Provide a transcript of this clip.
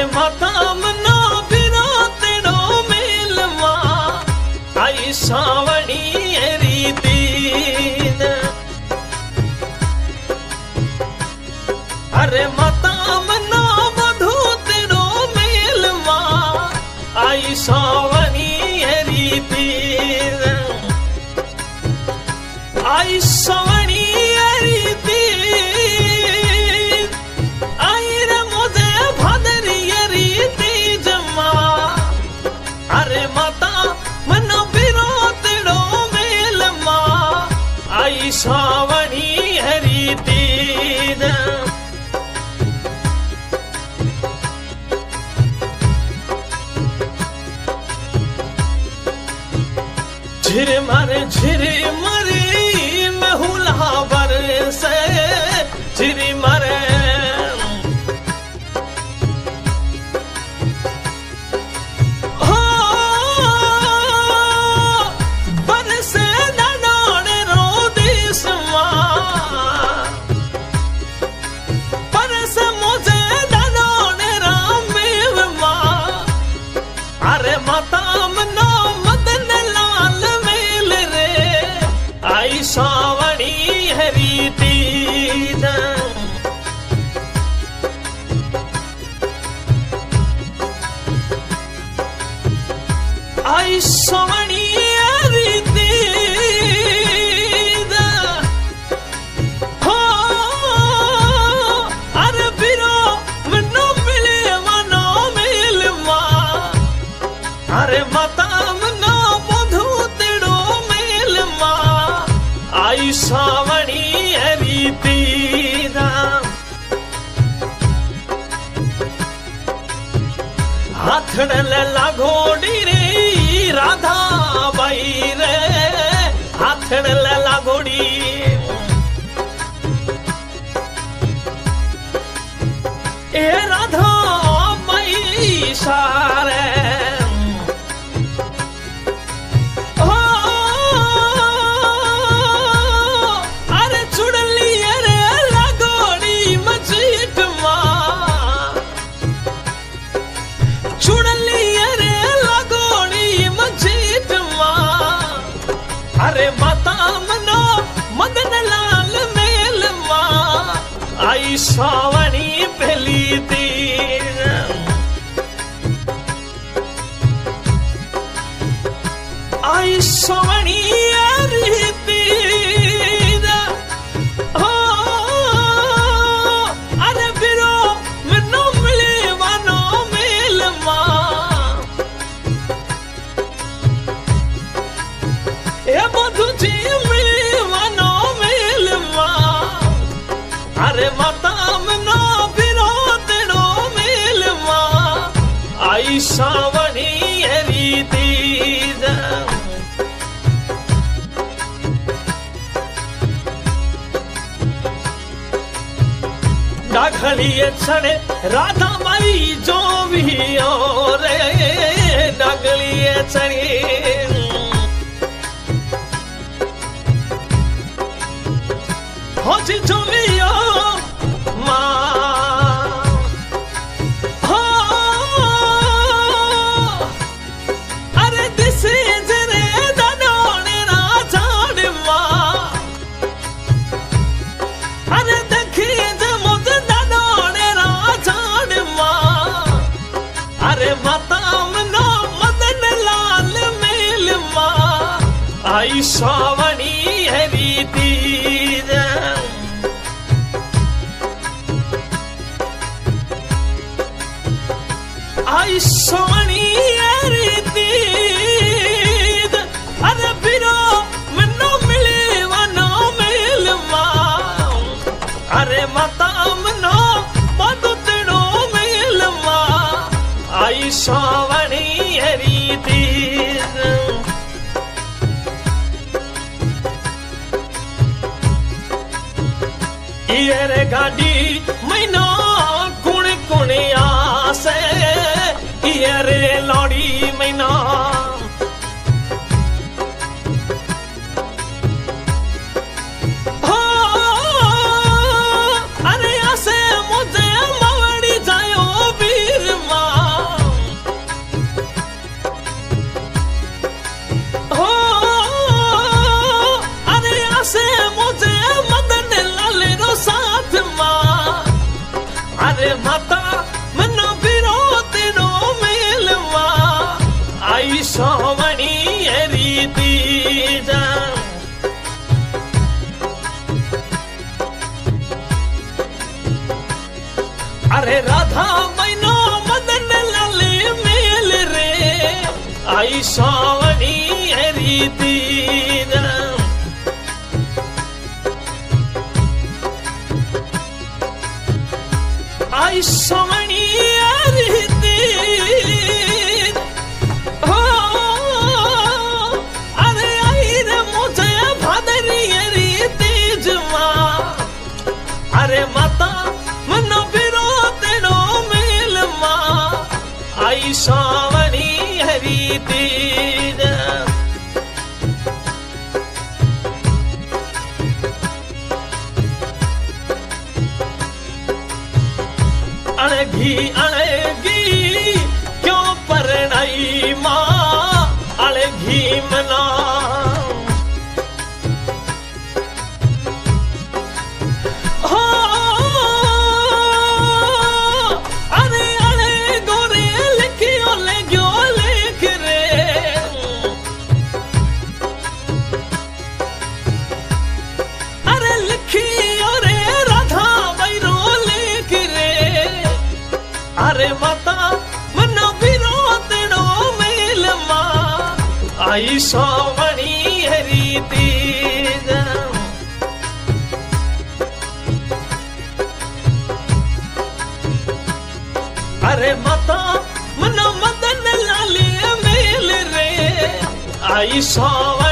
माता मना बिना तेड़ो मेलवा आई सावणी रीति अरे माता मना मधु तेड़ो मेलवा आई सावणी रीति आई सावणी रीति आई रे मुझे भादरी रीति जमा अरे माता मना बिना तेड़ो मेलवा आई सावणी रीति झिर मारे महुला बरसे झिरी मारे हो बरसे ननाने रो दिसवा बरस मुझे ननाने रामेवमा अरे माता मना मदन लाल मेल रे आई सावणी रीति आई सावणी रीति हो अरे बिरो मनो मिले मनो मिलवा अरे माता मना मधु तेड़ो मेलवा आई सावणी रीति हाथड़ल लागोड़ी रे राधा बाई रे हाथड़ल लागोड़ी ए राधा बाई सारे अरे चुड़ली रे लागोड़ी मजीट चुड़ली रे लागोड़ी मजीट अरे माता मना मदन लाल मेलवा आई सावणी पहली तीर आई सावणी रीति हो अरे बिरो मनो मिले वनो मेलवा ए मधु जी मिले वनो मेलवा अरे माता मना बिरो तेड़ो मेलवा आई सावणी रीति डाघलिए छड़े राधा माई जो भी और डागलिए छड़े हो जी जो भी माँ हो अरे दिसे जरे दानोने राजाड़ माँ अरे देखिए अरे माता मना मदन लाल मेलवा आई सावणी रीति आई सावणी रीति अरे बिरो मनो मिले वनो मेलवा अरे माता मनो मधु तेड़ो मेलवा आई सावणी रीति ये गाड़ी मैना कुण कुण आसे ये लौड़ी मैना अरे आसे मुझे मवड़ी जायो वीर माँ माता मनो बिरो तेरो मेलवा आई सोवनी रीति जा अरे राधा मैनो मदन लाले मेल रे आई सोवनी रीति आई सोवनी रीति हो अरे आई रे मुझे भादरी रीति जमा अरे माता मनो बिरो तेरो मेल मा आई सोवनी रीति अड़गी क्यों परनाई माँ अड़गी मना हो अरे अड़े गोरे लिखियो ले गयो लिख रे अरे लिखियो रे राधा बैरो लिख रे अरे माता मनो बिरो तेरो मेल मा आई सोवनी रीति अरे माता मनो मदन लाले मेल रे आई सोवनी